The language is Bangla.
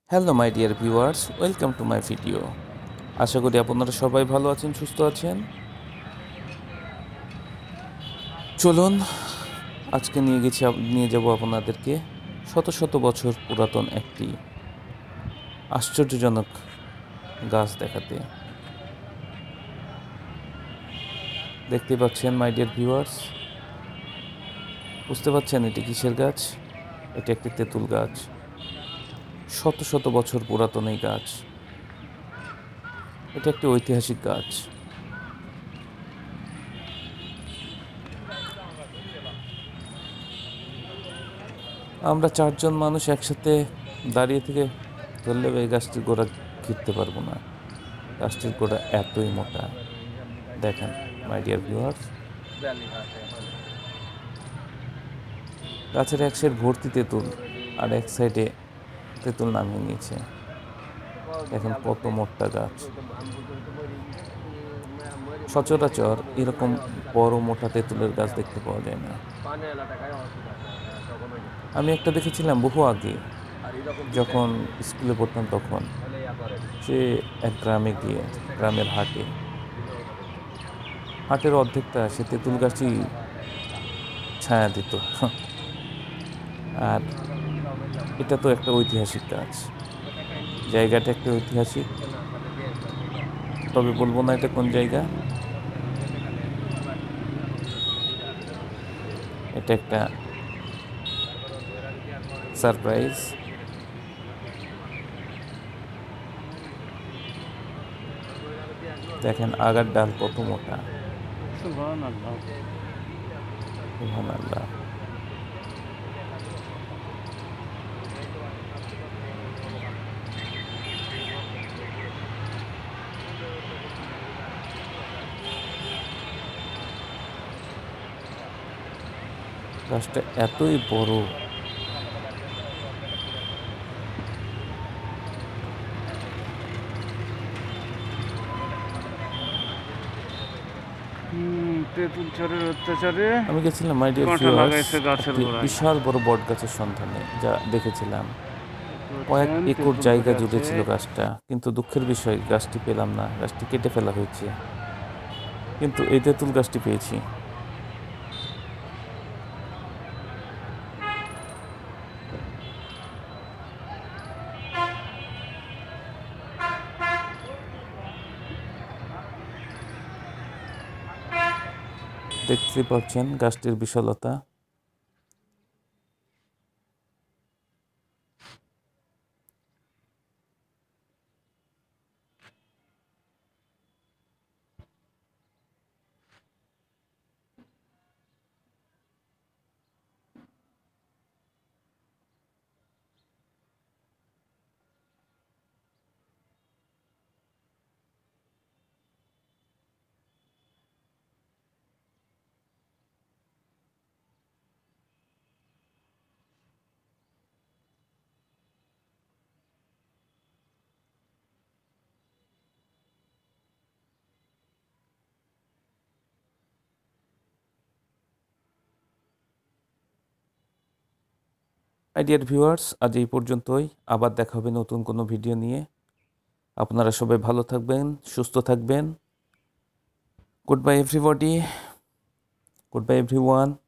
Hello my dear viewers, welcome to my video. আশা করি আপনারা সবাই ভালো আছেন, সুস্থ আছেন। চলুন আজকে নিয়ে যাব আপনাদেরকে শত শত বছর পুরাতন একটি আশ্চর্যজনক গাছ দেখাতে। দেখতে পাচ্ছেন মাই ডিয়ার ভিউয়ার্স, বুঝতে পারছেন এটি কিসের গাছ? এটি একটি তেঁতুল গাছ। শত শত বছর পুরাতন এই গাছ। এটা একটি ঐতিহাসিক গাছ। আমরা চারজন মানুষ একসাথে দাঁড়িয়ে থেকে ধরলেও এই গাছটির গোড়া ঘিরতে পারবো না। গাছটির গোড়া এতই মোটা। দেখেন মাই ডিয়ার ভিউয়ার্স, গাছের এক সাইড ভর্তি তেঁতুল আর এক সাইডে তেঁতুল নামিয়ে নিয়েছে। দেখেন কত মোটা গাছ। সচরাচর এরকম বড় মোটা তেঁতুলের গাছ দেখতে পাওয়া যায় না। আমি একটা দেখেছিলাম বহু আগে, যখন স্কুলে পড়তাম তখন। সে এক গ্রামে গিয়ে, গ্রামের হাটের অর্ধেকটা সে তেঁতুল গাছই ছায়া দিত। আর এটা তো একটা ঐতিহাসিক গাছ, জায়গাটা একটা ঐতিহাসিক, তবে বলবো না এটা কোন জায়গা। এটা একটা সারপ্রাইজ। দেখেন আগার ডাল কত মোটা। সুবহানাল্লাহ। গাছটা এতই বড়। তেঁতুল চরের অত্যাচারে আমি গেছিলাম মাই ডিয়ার কাঁটা ভিউয়ার্স লাগাইছে গাছের একটি গোড়ায়। বিশাল বড় বট গাছের সন্ধানে, যা দেখেছিলাম কয়েক বলছেন একর তেঁতুল জায়গা ধরে জুড়ে আছে। ছিল গাছটা। কিন্তু দুঃখের বিষয় গাছটি পেলাম না, গাছটি কেটে ফেলা হয়েছে। কিন্তু এই তেঁতুল গাছটি পেয়েছি। দেখতে পাচ্ছেন গাছটির বিশালতা। মাই ডিয়ার ভিউয়ার্স, আজ এই পর্যন্তই। আবার দেখা হবে নতুন কোনো ভিডিও নিয়ে। আপনারা সবাই ভালো থাকবেন, সুস্থ থাকবেন। Good bye everybody, good bye everyone.